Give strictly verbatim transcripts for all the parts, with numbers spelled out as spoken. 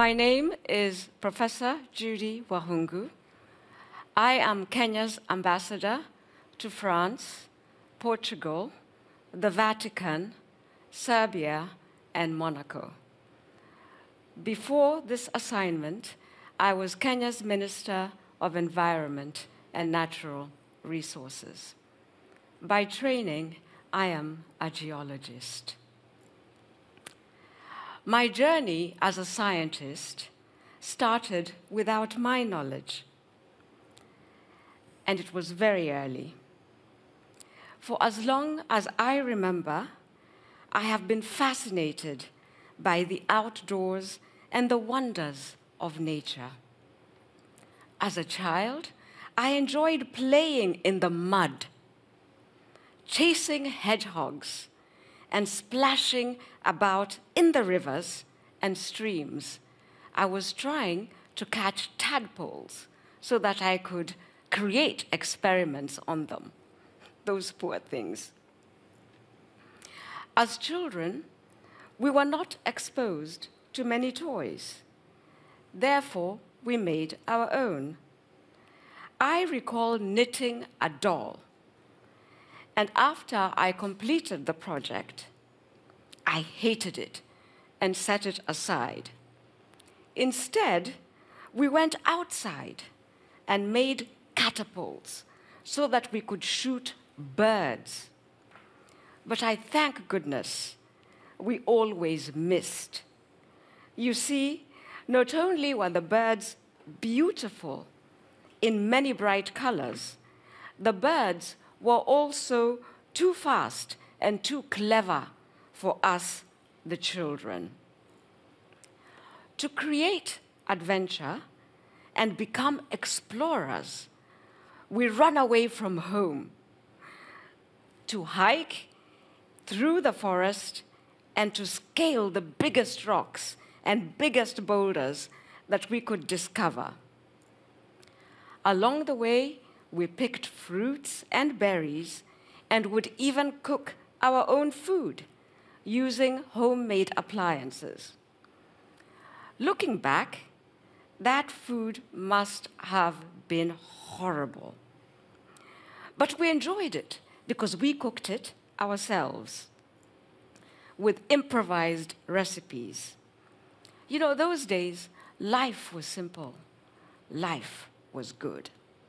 My name is Professor Judi Wakhungu. I am Kenya's ambassador to France, Portugal, the Vatican, Serbia, and Monaco. Before this assignment, I was Kenya's Minister of Environment and Natural Resources. By training, I am a geologist. My journey as a scientist started without my knowledge, and it was very early. For as long as I remember, I have been fascinated by the outdoors and the wonders of nature. As a child, I enjoyed playing in the mud, chasing hedgehogs, and splashing about in the rivers and streams. I was trying to catch tadpoles so that I could create experiments on them. Those poor things. As children, we were not exposed to many toys. Therefore, we made our own. I recall knitting a doll. And after I completed the project, I hated it and set it aside. Instead, we went outside and made catapults so that we could shoot birds. But I thank goodness we always missed. You see, not only were the birds beautiful in many bright colors, the birds were also too fast and too clever for us, the children. To create adventure and become explorers, we run away from home to hike through the forest and to scale the biggest rocks and biggest boulders that we could discover. Along the way, we picked fruits and berries and would even cook our own food using homemade appliances. Looking back, that food must have been horrible. But we enjoyed it because we cooked it ourselves with improvised recipes. You know, those days, life was simple. Life was good.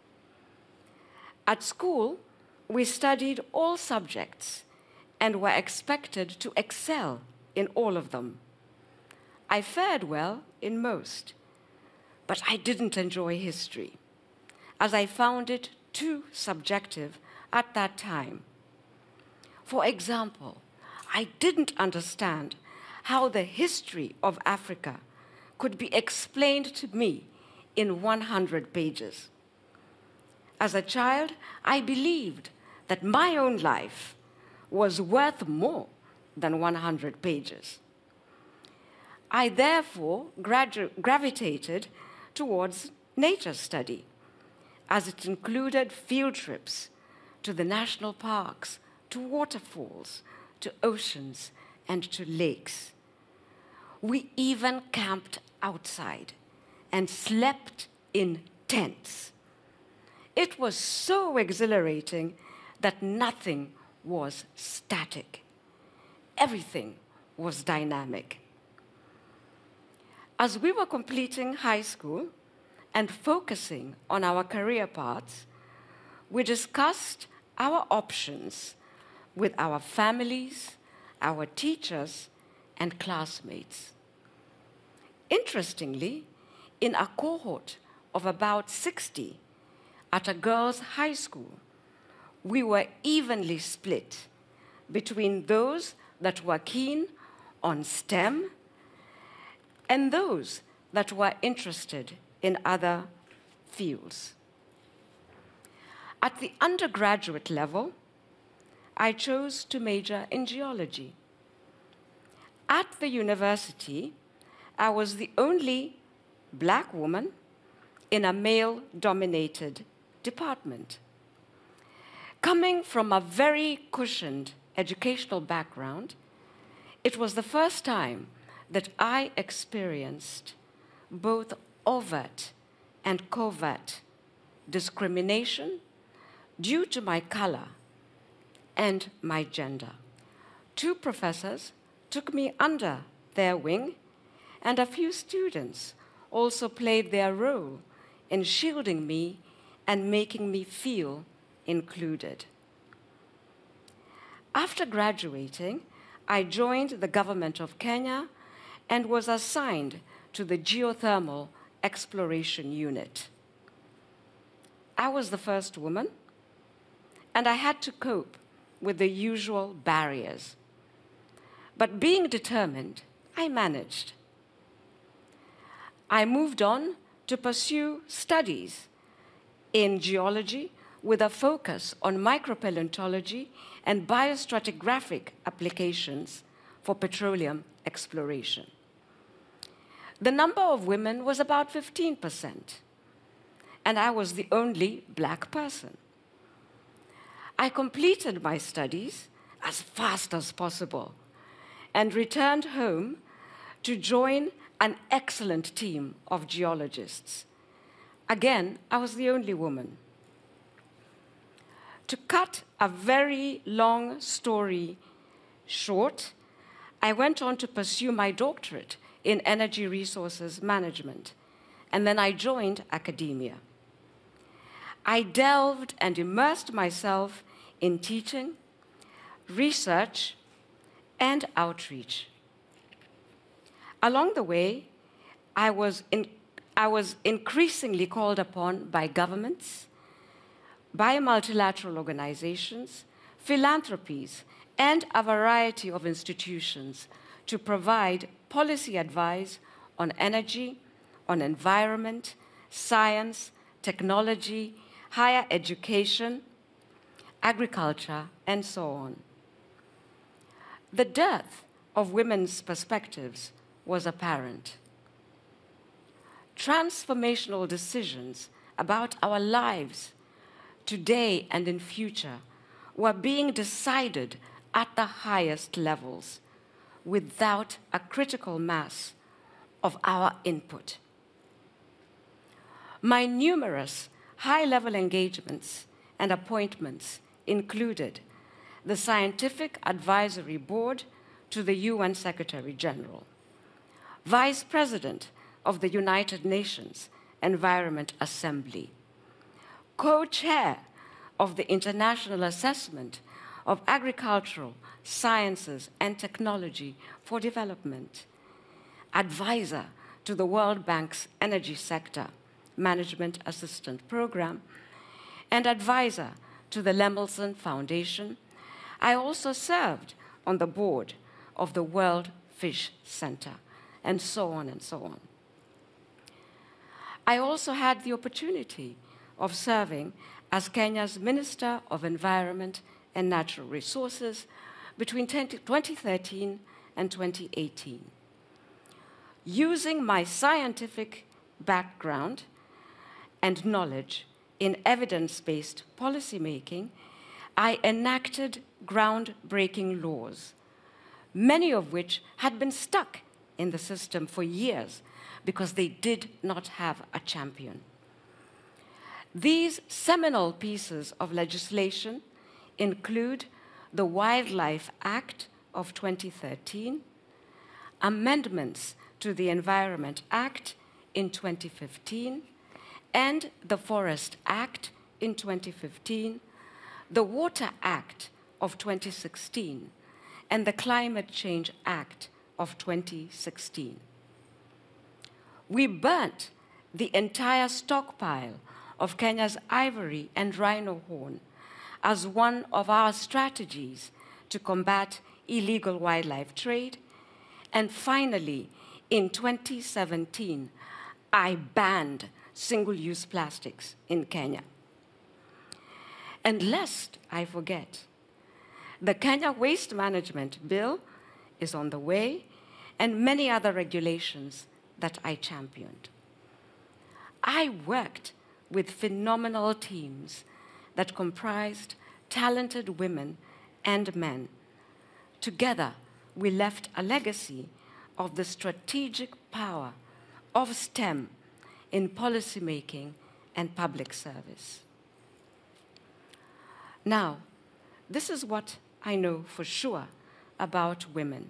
At school, we studied all subjects and were expected to excel in all of them. I fared well in most, but I didn't enjoy history, as I found it too subjective at that time. For example, I didn't understand how the history of Africa could be explained to me in one hundred pages. As a child, I believed that my own life was worth more than one hundred pages. I therefore gravitated towards nature study, as it included field trips to the national parks, to waterfalls, to oceans, and to lakes. We even camped outside and slept in tents. It was so exhilarating that nothing was static. Everything was dynamic. As we were completing high school and focusing on our career paths, we discussed our options with our families, our teachers, and classmates. Interestingly, in a cohort of about sixty at a girls' high school, we were evenly split between those that were keen on STEM and those that were interested in other fields. At the undergraduate level, I chose to major in geology. At the university, I was the only black woman in a male-dominated department. Coming from a very cushioned educational background, it was the first time that I experienced both overt and covert discrimination due to my color and my gender. Two professors took me under their wing, and a few students also played their role in shielding me and making me feel included. After graduating, I joined the government of Kenya and was assigned to the geothermal exploration unit. I was the first woman, and I had to cope with the usual barriers. But being determined, I managed. I moved on to pursue studies in geology with a focus on micropaleontology and biostratigraphic applications for petroleum exploration. The number of women was about fifteen percent, and I was the only black person. I completed my studies as fast as possible and returned home to join an excellent team of geologists. Again, I was the only woman. To cut a very long story short, I went on to pursue my doctorate in energy resources management, and then I joined academia. I delved and immersed myself in teaching, research, and outreach. Along the way, I was, in, I was increasingly called upon by governments, by multilateral organizations, philanthropies, and a variety of institutions to provide policy advice on energy, on environment, science, technology, higher education, agriculture, and so on. The dearth of women's perspectives was apparent. Transformational decisions about our lives today and in future were being decided at the highest levels without a critical mass of our input. My numerous high-level engagements and appointments included the Scientific Advisory Board to the U N Secretary General, Vice President of the United Nations Environment Assembly, co-chair of the International Assessment of Agricultural Sciences and Technology for Development, advisor to the World Bank's Energy Sector Management Assistant Program, and advisor to the Lemelson Foundation. I also served on the board of the World Fish Center, and so on and so on. I also had the opportunity of serving as Kenya's Minister of Environment and Natural Resources between twenty thirteen and twenty eighteen. Using my scientific background and knowledge in evidence-based policymaking, I enacted groundbreaking laws, many of which had been stuck in the system for years because they did not have a champion. These seminal pieces of legislation include the Wildlife Act of twenty thirteen, amendments to the Environment Act in twenty fifteen, and the Forest Act in twenty fifteen, the Water Act of twenty sixteen, and the Climate Change Act of twenty sixteen. We burnt the entire stockpile of Kenya's ivory and rhino horn as one of our strategies to combat illegal wildlife trade. And finally, in twenty seventeen, I banned single-use plastics in Kenya. And lest I forget, the Kenya Waste Management Bill is on the way, and many other regulations that I championed. I worked with phenomenal teams that comprised talented women and men. Together, we left a legacy of the strategic power of STEM in policymaking and public service. Now, this is what I know for sure about women.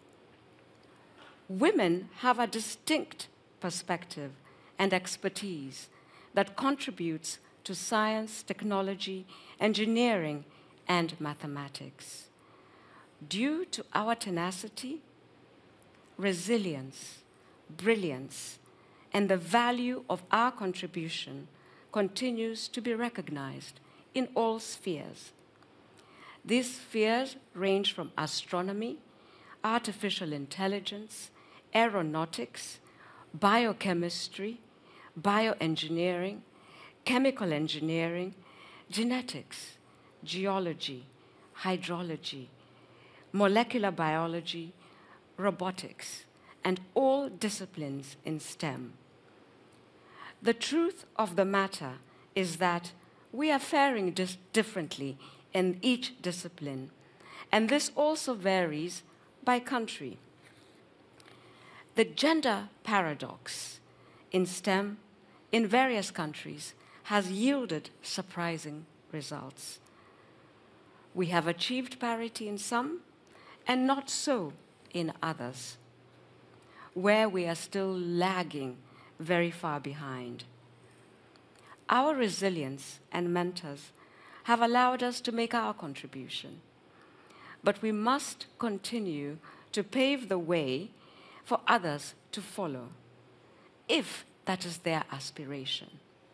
Women have a distinct perspective and expertise that contributes to science, technology, engineering, and mathematics. Due to our tenacity, resilience, brilliance, and the value of our contribution continues to be recognized in all spheres. These spheres range from astronomy, artificial intelligence, aeronautics, biochemistry, bioengineering, chemical engineering, genetics, geology, hydrology, molecular biology, robotics, and all disciplines in STEM. The truth of the matter is that we are faring dis- differently in each discipline, and this also varies by country. The gender paradox in STEM in various countries has yielded surprising results. We have achieved parity in some, and not so in others, where we are still lagging very far behind. Our resilience and mentors have allowed us to make our contribution, but we must continue to pave the way for others to follow, if that is their aspiration.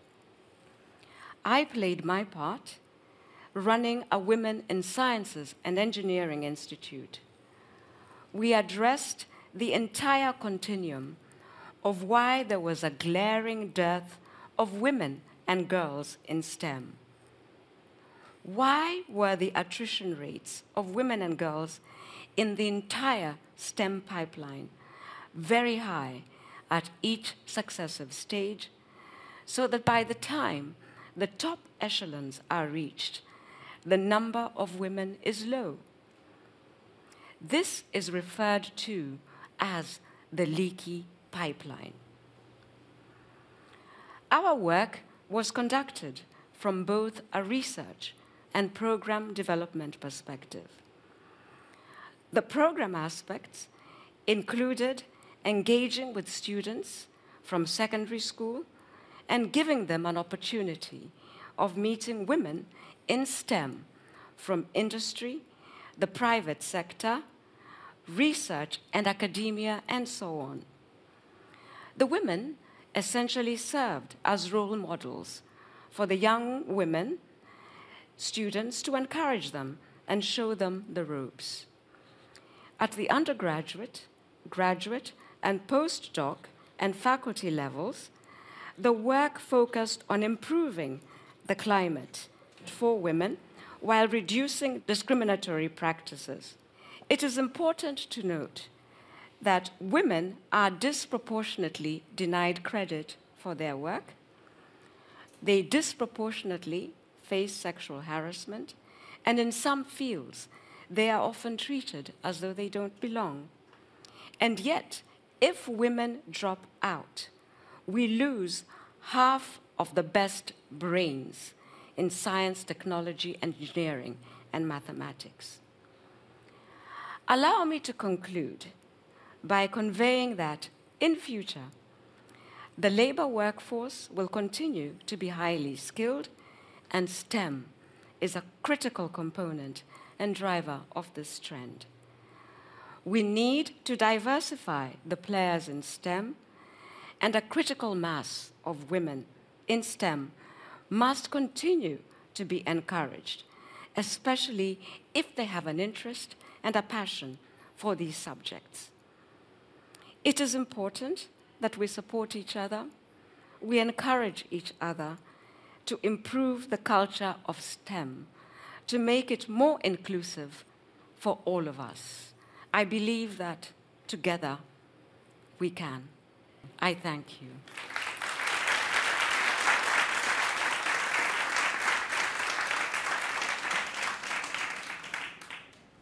I played my part running a Women in Sciences and Engineering Institute. We addressed the entire continuum of why there was a glaring dearth of women and girls in STEM. Why were the attrition rates of women and girls in the entire STEM pipeline very high at each successive stage, so that by the time the top echelons are reached, the number of women is low? This is referred to as the leaky pipeline. Our work was conducted from both a research and program development perspective. The program aspects included engaging with students from secondary school and giving them an opportunity of meeting women in STEM from industry, the private sector, research and academia, and so on. The women essentially served as role models for the young women students to encourage them and show them the ropes. At the undergraduate, graduate, and postdoc and faculty levels, the work focused on improving the climate for women while reducing discriminatory practices. It is important to note that women are disproportionately denied credit for their work. They disproportionately face sexual harassment, and in some fields, they are often treated as though they don't belong. And yet, if women drop out, we lose half of the best brains in science, technology, engineering, and mathematics. Allow me to conclude by conveying that, in future, the labor workforce will continue to be highly skilled, and STEM is a critical component and driver of this trend. We need to diversify the players in STEM, and a critical mass of women in STEM must continue to be encouraged, especially if they have an interest and a passion for these subjects. It is important that we support each other, we encourage each other to improve the culture of STEM, to make it more inclusive for all of us. I believe that together we can. I thank you.